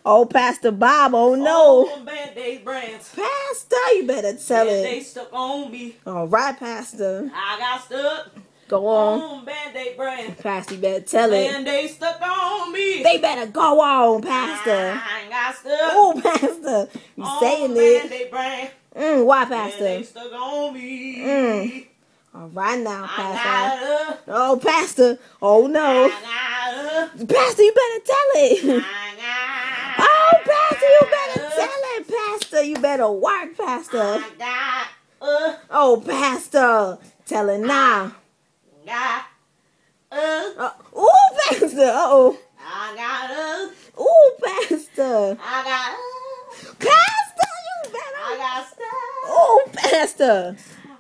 Oh, Pastor Bob, oh no. Oh, Band-Aid brands. Pastor, you better tell it. Band-Aid stuck on me. All right, Pastor. I got stuck. Go on. Band-Aid brand. Pastor, you better tell it. Band-Aid stuck on me. They better go on, Pastor. I got stuck. Oh, Pastor. You saying it. Band-Aid brand. Why, Pastor? Band-Aid stuck on me. All right now, I Pastor. got Oh, Pastor. Oh, no. Pastor, you better tell it. Oh, Pastor, you better tell it, Pastor. You better work, Pastor. Oh, Pastor. Tell it now. Oh, Pastor. Uh-oh. Oh, Pastor. Pastor, you better. Oh, Pastor.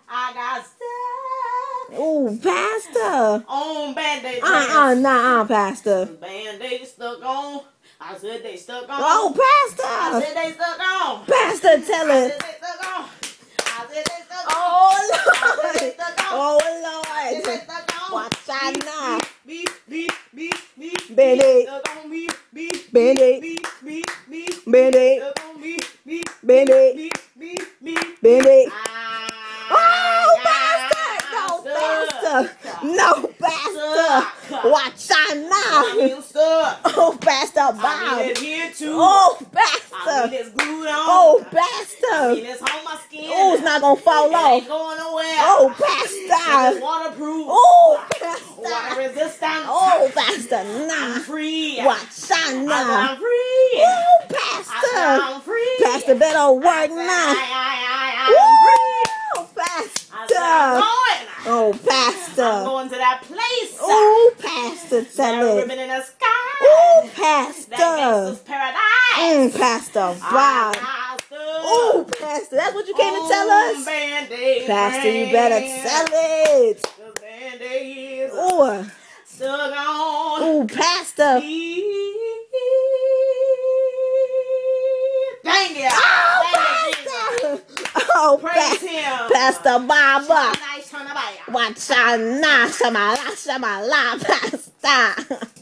Oh, Pastor. On Band-Aid. Pastor. Band-Aid stuck on. I said they stuck on. Oh, Pastor. I said they stuck on. Pastor, tell I it. said they stuck on. I said they stuck on. Oh, I Lord. said they stuck on. Oh, I said they Lord. stuck on. Watch out now. Band-Aid. Band-Aid. Stuck on me. Band-Aid. Band-Aid. Band-Aid. Stuck on me. Band-Aid. Band-Aid. Oh, Pastor. No, Pastor. Watch out now. Oh, Pastor Bob. Oh, Pastor. Oh, Pastor. Oh, it's not going to fall off. Oh, Pastor. Waterproof. Oh, Pastor. Water resistant. Oh, Pastor. Nah. Free. Watch out now. I'm free. Oh, Pastor. I'm free. Pastor better work now. I'm free. Oh, Pastor. I'm going. Oh, I'm Pastor. going to that place. Oh, Pastor, tell That it. ribbon in the sky. Oh, That Pastor. makes us paradise. Pastor Bob. Oh, Pastor, that's what you came to tell us? Pastor, you better tell it. The Band-Aid is Oh, stuck on. oh, Pastor. Dang it. Oh, Thank you, Jesus. Pastor. Oh, Praise him. Pastor Bob. Nice turn about. Watch out now, Shamala, Pastor.